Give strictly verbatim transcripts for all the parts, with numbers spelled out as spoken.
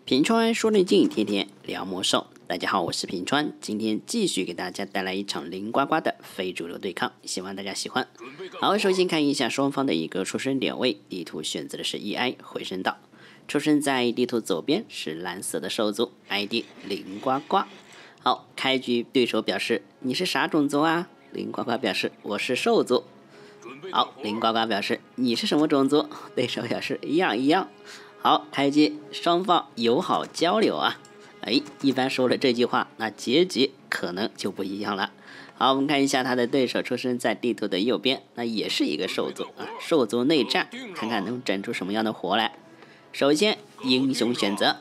平川说内镜，天天聊魔兽。大家好，我是平川，今天继续给大家带来一场零呱呱的非主流对抗，希望大家喜欢。好，首先看一下双方的一个出生点位，地图选择的是 E I 回声道，出生在地图左边是蓝色的兽族 ，I D 零呱呱。好，开局对手表示你是啥种族啊？零呱呱表示我是兽族。好，零呱呱表示你是什么种族？对手表示一样一样。好，开机，双方友好交流啊！哎，一般说了这句话，那结局可能就不一样了。好，我们看一下他的对手出生在地图的右边，那也是一个兽族啊，兽族内战，看看能整出什么样的活来。首先，英雄选择，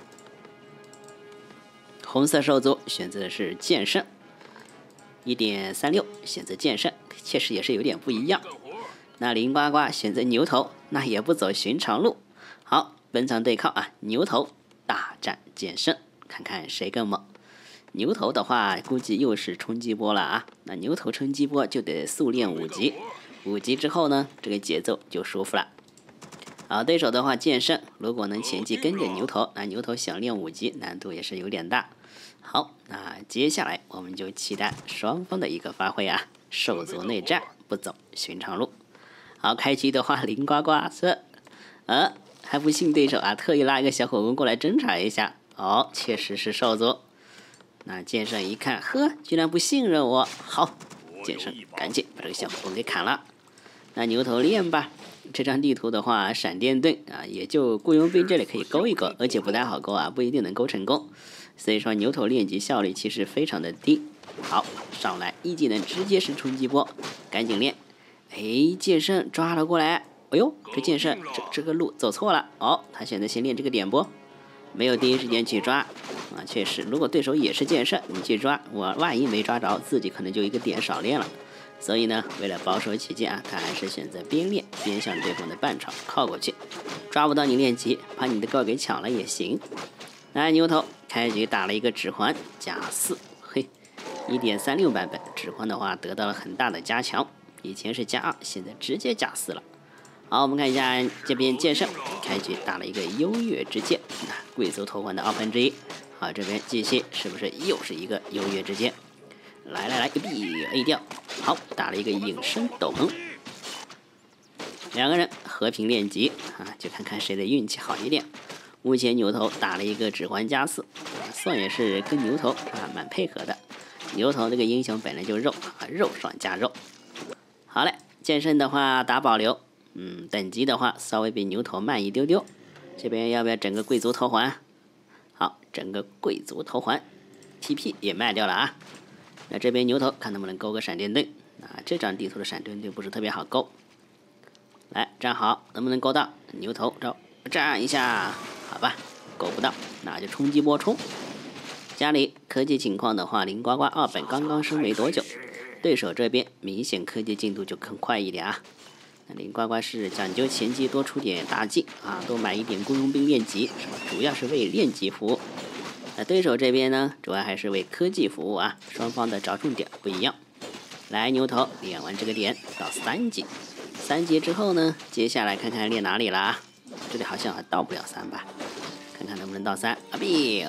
红色兽族选择的是剑圣 一点三六， 选择剑圣，确实也是有点不一样。那零呱呱选择牛头，那也不走寻常路。好，本场对抗啊，牛头大战剑圣，看看谁更猛。牛头的话，估计又是冲击波了啊。那牛头冲击波就得速练五级，五级之后呢，这个节奏就舒服了。好，对手的话，剑圣如果能前期跟着牛头，那牛头想练五级难度也是有点大。好，那接下来我们就期待双方的一个发挥啊，兽族内战不走寻常路。好，开局的话，零呱呱是，呃。还不信对手啊，特意拉一个小火锅过来侦查一下。哦，确实是兽族。那剑圣一看，呵，居然不信任我。好，剑圣赶紧把这个小火锅给砍了。那牛头练吧。这张地图的话，闪电盾啊，也就雇佣兵这里可以勾一勾，而且不太好勾啊，不一定能勾成功。所以说牛头练级效率其实非常的低。好，上来一技能直接是冲击波，赶紧练。哎，剑圣抓了过来。哎呦，这剑圣这这个路走错了哦，他选择先练这个点波，没有第一时间去抓啊。确实，如果对手也是剑圣，你去抓，我万一没抓着，自己可能就一个点少练了。所以呢，为了保守起见啊，他还是选择边练边向对方的半场靠过去，抓不到你练级，把你的高给抢了也行。来，牛头开局打了一个指环加四，嘿， 一点三六 版本指环的话得到了很大的加强，以前是加二，现在直接加四了。好，我们看一下这边剑圣开局打了一个优越之剑，那贵族头环的二分之一。好，这边继续是不是又是一个优越之剑？来来来，一臂 A 掉。好，打了一个隐身斗篷。两个人和平练级啊，就看看谁的运气好一点。目前牛头打了一个指环加四，算也是跟牛头啊蛮配合的。牛头这个英雄本来就肉啊，肉爽加肉。好嘞，剑圣的话打保留。嗯，等级的话稍微比牛头慢一丢丢。这边要不要整个贵族头环？好，整个贵族头环 ，T P 也卖掉了啊。那这边牛头看能不能勾个闪电盾啊？这张地图的闪电盾不是特别好勾。来站好，能不能勾到？牛头招站一下，好吧，勾不到，那就冲击波冲。家里科技情况的话，零呱呱二本刚刚升没多久，对手这边明显科技进度就更快一点啊。那零呱呱是讲究前期多出点大技啊，多买一点雇佣兵练级，主要是为练级服务。那对手这边呢，主要还是为科技服务啊，双方的着重点不一样。来，牛头练完这个点到三级，三级之后呢，接下来看看练哪里啦？这里好像还到不了三吧，看看能不能到三。啊biu，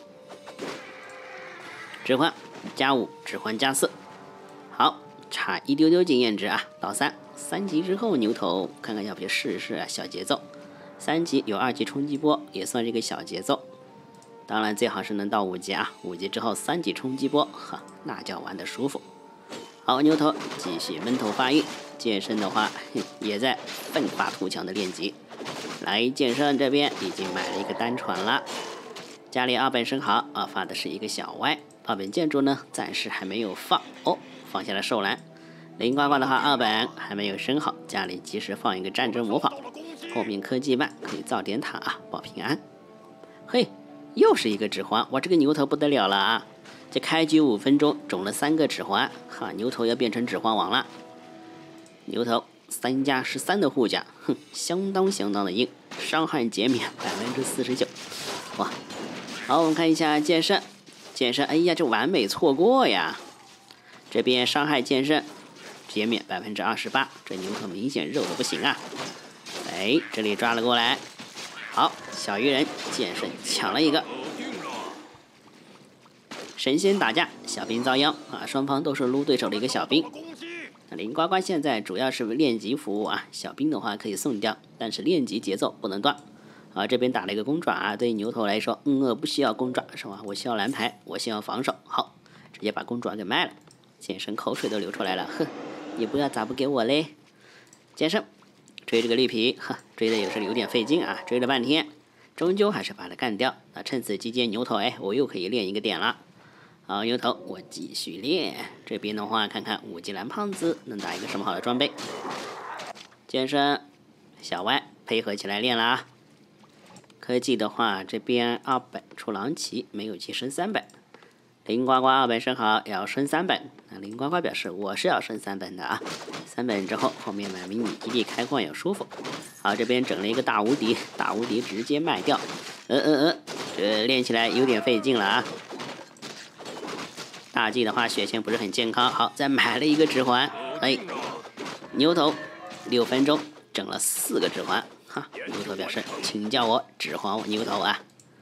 指环加五，指环加四，好，差一丢丢经验值啊，到三。三级之后，牛头看看要不要试试啊，小节奏。三级有二级冲击波，也算是一个小节奏。当然最好是能到五级啊，五级之后三级冲击波，哈，那叫玩得舒服。好，牛头继续闷头发育，剑圣的话也在奋发图强的练级。来，剑圣这边已经买了一个单传了，家里二本升好啊，发的是一个小歪。二本建筑呢，暂时还没有放哦，放下了兽蓝。零呱呱的话，二本还没有升好，家里及时放一个战争魔法，后面科技慢可以造点塔啊，保平安。嘿，又是一个指环，哇，这个牛头不得了了啊！这开局五分钟种了三个指环，哈，牛头要变成指环王了。牛头三加十三的护甲，哼，相当相当的硬，伤害减免百分之四十九，哇！好，我们看一下剑圣，剑圣，哎呀，这完美错过呀！这边伤害剑圣。减免百分之二十八，这牛头明显肉的不行啊！哎，这里抓了过来，好， 小鱼人剑圣抢了一个。神仙打架，小兵遭殃啊！双方都是撸对手的一个小兵。那林呱呱现在主要是练级服务啊，小兵的话可以送掉，但是练级节奏不能断。啊，这边打了一个公爪啊，对于牛头来说，嗯，我不需要公爪是吧？我需要蓝牌，我需要防守。好，直接把公爪给卖了，剑圣口水都流出来了，哼，你不要咋不给我嘞？剑圣追这个绿皮，呵，追的也是有点费劲啊，追了半天，终究还是把他干掉。那趁此期间，牛头哎，我又可以练一个点了。好，牛头，我继续练。这边的话，看看五级蓝胖子能打一个什么好的装备。剑圣、小歪配合起来练了啊。科技的话，这边二本出狼骑，没有去升三本。林呱呱二本升好，要升三本。那林呱呱表示我是要升三本的啊。三本之后，后面买迷你基地开矿也舒服。好，这边整了一个大无敌，大无敌直接卖掉。呃呃呃，这练起来有点费劲了啊。大 G 的话血线不是很健康，好，再买了一个指环，哎，牛头六分钟整了四个指环，哈，牛头表示请叫我指环我牛头啊。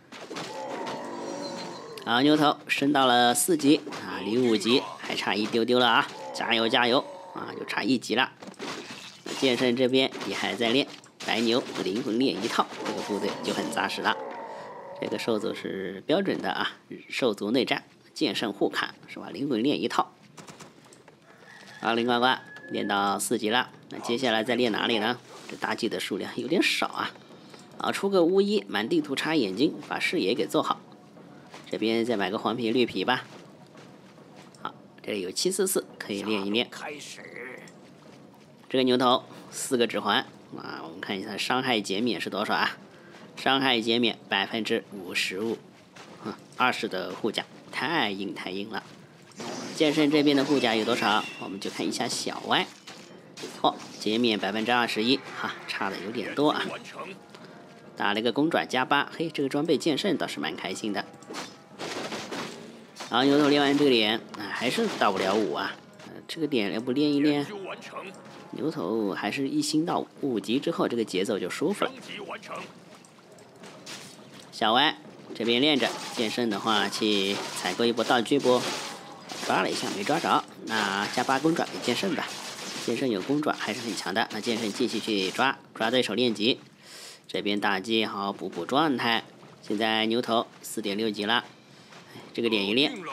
好，牛头升到了四级啊，离五级还差一丢丢了啊，加油加油啊，就差一级了。剑圣这边也还在练，白牛灵魂练一套，这个部队就很扎实了。这个兽族是标准的啊，兽族内战。剑圣护卡是吧？灵魂练一套。好，林呱呱练到四级了，那接下来再练哪里呢？这大 G 的数量有点少啊。好，出个巫医，满地图插眼睛，把视野给做好。这边再买个黄皮绿皮吧。好，这里有七四四，可以练一练。开始。这个牛头四个指环啊，我们看一下伤害减免是多少啊？伤害减免百分之五十五，啊，二十的护甲。太硬太硬了，剑圣这边的护甲有多少？我们就看一下小歪，哦，减免百分之二十一，哈，差的有点多啊。打了一个公爪加八，嘿，这个装备剑圣倒是蛮开心的。好，牛头练完这个点，啊，还是到不了五啊，呃，这个点要不练一练？牛头还是一星到五级之后，这个节奏就舒服了。小歪。这边练着，剑圣的话去采购一波道具不？抓了一下没抓着，那加八公爪给剑圣吧。剑圣有公爪还是很强的，那剑圣继续去抓抓对手练级。这边大 G 好补补状态，现在牛头 四点六 级了，这个点一练，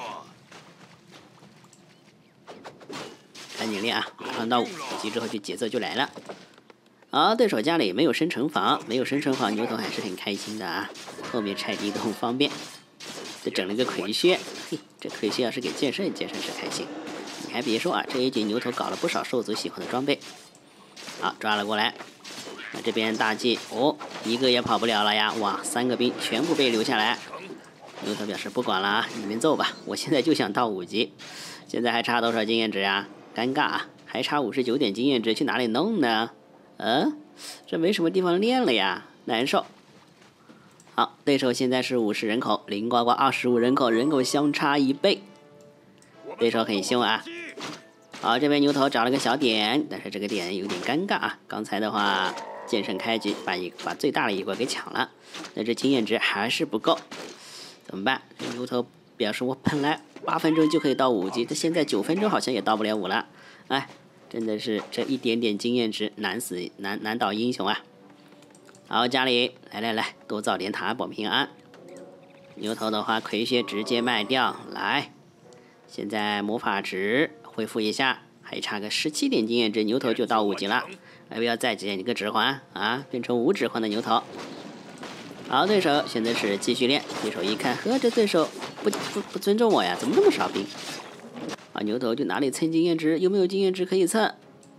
赶紧练啊！马上到五级之后就节奏就来了。好，对手家里没有生城防，没有生城防，牛头还是很开心的啊。后面拆地都很方便。这整了个葵靴，嘿，这葵靴要是给剑圣，剑圣是开心。你还别说啊，这一局牛头搞了不少兽族喜欢的装备。好，抓了过来。那这边大 G 哦，一个也跑不了了呀！哇，三个兵全部被留下来。牛头表示不管了啊，你们揍吧，我现在就想到五级。现在还差多少经验值啊？尴尬啊，还差五十九点经验值，去哪里弄呢？呃，这没什么地方练了呀，难受。好，对手现在是五十人口，林呱呱二十五人口，人口相差一倍，对手很凶啊。好，这边牛头找了个小点，但是这个点有点尴尬啊。刚才的话，剑圣开局把一把最大的一关给抢了，但这经验值还是不够，怎么办？这牛头表示我本来八分钟就可以到五级，他现在九分钟好像也到不了五了，哎。真的是这一点点经验值难死难难倒英雄啊！好，家里来来来，多造点塔保平安。牛头的话，葵靴直接卖掉。来，现在魔法值恢复一下，还差个十七点经验值，牛头就到五级了。要不要再捡一个指环啊？变成无指环的牛头。好，对手现在是继续练。对手一看，呵，这对手不不不尊重我呀，怎么那么少兵？啊，牛头就哪里蹭经验值？有没有经验值可以蹭？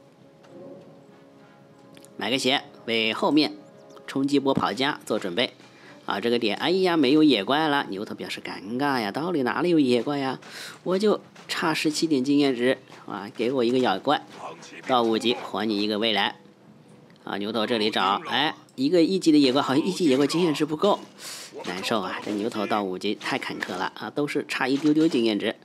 买个鞋，为后面冲击波跑家做准备。啊，这个点，哎呀，没有野怪了。牛头表示尴尬呀，到底哪里有野怪呀？我就差十七点经验值啊，给我一个妖怪，到五级还你一个未来。啊，牛头这里找，哎，一个一级的野怪，好像一级野怪经验值不够，难受啊！这牛头到五级太坎坷了啊，都是差一丢丢经验值。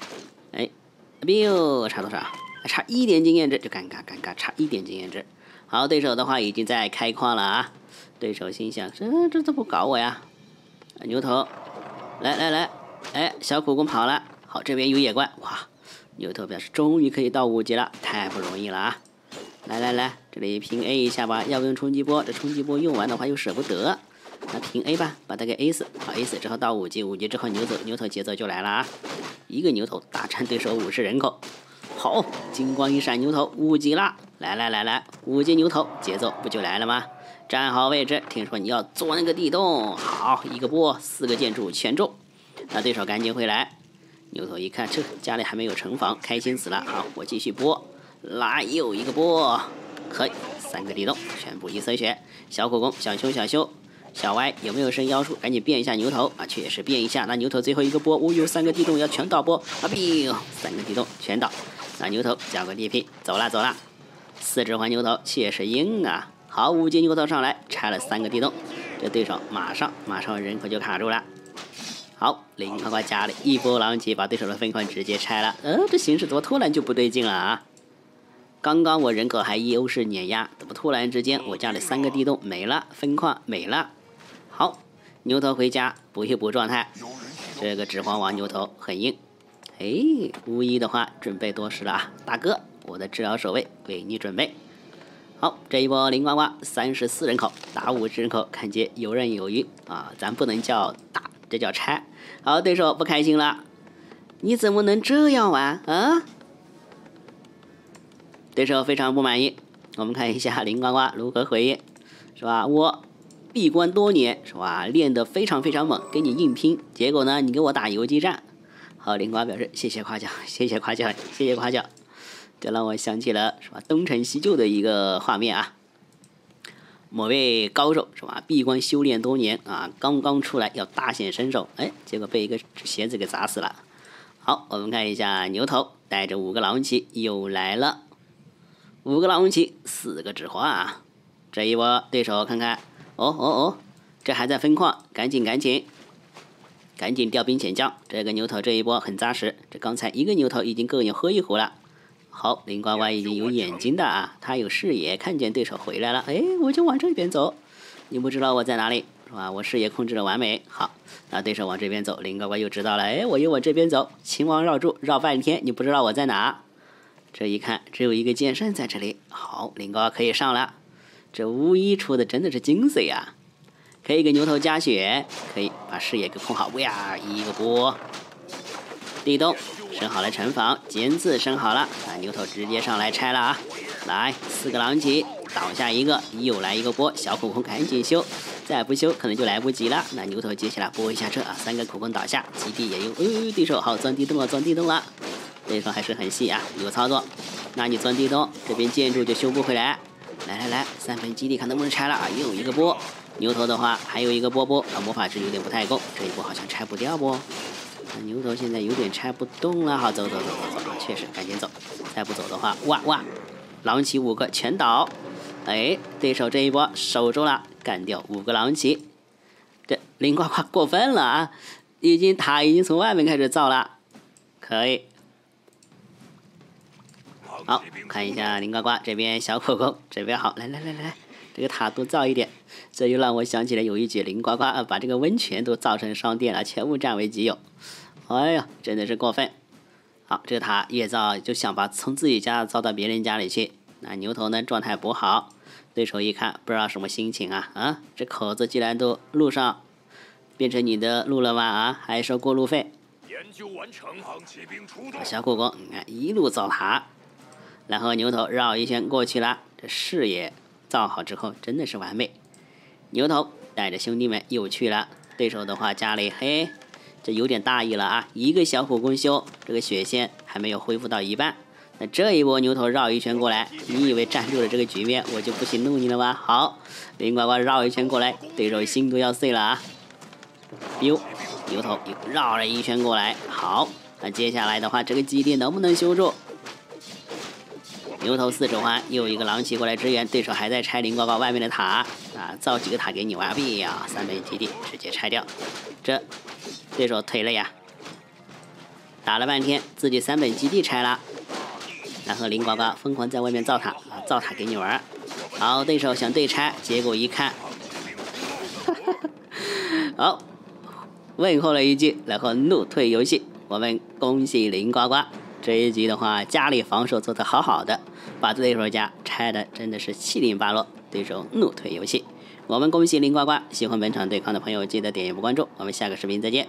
哎，biu，差多少？差一点经验值，就尴尬尴尬，差一点经验值。 好，对手的话已经在开矿了啊。对手心想：这这怎么搞我呀？牛头，来来来，哎，小苦工跑了。好，这边有野怪，哇！牛头表示终于可以到五级了，太不容易了啊！来来来，这里平 A 一下吧，要不用冲击波，这冲击波用完的话又舍不得。那平 A 吧，把它给 A 死。好 ，A 死之后到五级，五级之后牛头牛头节奏就来了啊！一个牛头大战对手五十人口。好，金光一闪，牛头五级啦！来来来来，五级牛头节奏不就来了吗？站好位置，听说你要做那个地洞。好，一个波，四个建筑全中。那对手赶紧回来。牛头一看，这家里还没有城防，开心死了。好，我继续播，来又一个波，可以，三个地洞全部一丝血。小苦工，小修小修。小歪有没有升妖术？赶紧变一下牛头啊！确实变一下。那牛头最后一个波，哦有三个地洞要全倒波啊！biu，三个地洞全倒。那牛头交个 D P， 走啦走啦。四指环牛头确实硬啊！好，五级牛头上来拆了三个地洞，这对手马上马上人口就卡住了。好，林呱呱加了一波狼骑，把对手的分矿直接拆了。呃，这形势怎么突然就不对劲了啊？刚刚我人口还优势碾压，怎么突然之间我家里三个地洞没了，分矿没了？好，牛头回家补一补状态。这个指环王牛头很硬。哎，巫医的话准备多时了啊，大哥，我的治疗守卫为你准备。好，这一波林呱呱三十四人口打五十人口，看见游刃有余啊！咱不能叫打，这叫拆。好，对手不开心了，你怎么能这样玩啊？对手非常不满意。我们看一下林呱呱如何回应，是吧？我闭关多年，是吧？练得非常非常猛，跟你硬拼，结果呢，你给我打游击战。好，林呱表示谢谢夸奖，谢谢夸奖，谢谢夸奖。这让我想起了是吧东成西就的一个画面啊。某位高手是吧闭关修炼多年啊，刚刚出来要大显身手，哎，结果被一个鞋子给砸死了。好，我们看一下牛头带着五个狼骑又来了。五个狼骑，四个指环啊！这一波对手看看，哦哦哦，这还在分矿，赶紧赶紧，赶紧调兵遣将。这个牛头这一波很扎实，这刚才一个牛头已经够你喝一壶了。好，林呱呱已经有眼睛的啊，他有视野，看见对手回来了，哎，我就往这边走。你不知道我在哪里是吧？我视野控制的完美。好，那对手往这边走，林呱呱又知道了，哎，我又往这边走，秦王绕柱绕半天，你不知道我在哪？这一看，只有一个剑圣在这里。好，林呱呱可以上了。这巫医出的真的是精髓啊！可以给牛头加血，可以把视野给控好。哇，一个波，地洞升好了，城防尖刺升好了，啊，牛头直接上来拆了啊！来，四个狼骑倒下一个，又来一个波，小苦工赶紧修，再不修可能就来不及了。那牛头接下来拨一下这啊，三个苦工倒下，基地也有，呃，对手好钻地洞了，钻地洞了。对方还是很细啊，有操作。那你钻地洞，这边建筑就修不回来。来来来，三分基地看能不能拆了啊！又一个波，牛头的话还有一个波波啊，魔法值有点不太够，这一波好像拆不掉不？那牛头现在有点拆不动了，好，走走走走走，确实赶紧走，再不走的话，哇哇，狼骑五个全倒。哎，对手这一波守住了，干掉五个狼骑。这林呱呱过分了啊！已经塔已经从外面开始造了，可以。好，看一下林呱呱这边小口口准备好，来来来来，这个塔多造一点。这又让我想起来有一句林呱呱啊，把这个温泉都造成商店了，全部占为己有。哎呀，真的是过分。好，这个塔越造就想把从自己家造到别人家里去。那牛头呢状态不好，对手一看不知道什么心情啊啊，这口子既然都路上变成你的路了吗啊，还收过路费。研究完成，骑兵出动。小苦工，你看一路造塔。然后牛头绕一圈过去了，这视野造好之后真的是完美。牛头带着兄弟们又去了，对手的话家里嘿，这有点大意了啊！一个小苦工修，这个血线还没有恢复到一半。那这一波牛头绕一圈过来，你以为站住了这个局面我就不行弄你了吗？好，林呱呱绕一圈过来，对手心都要碎了啊！哟，牛头又绕了一圈过来，好，那接下来的话这个基地能不能修住？牛头四指环又一个狼骑过来支援，对手还在拆林呱呱外面的塔啊，造几个塔给你玩币呀！三倍基地直接拆掉，这对手退了呀！打了半天自己三本基地拆了，然后林呱呱疯狂在外面造塔啊，造塔给你玩。 好，对手想对拆，结果一看，好，问候了一句，然后怒退游戏。我们恭喜林呱呱，这一局的话，家里防守做得好好的，把对手家拆的真的是七零八落，对手怒退游戏。我们恭喜林呱呱，喜欢本场对抗的朋友记得点一波关注，我们下个视频再见。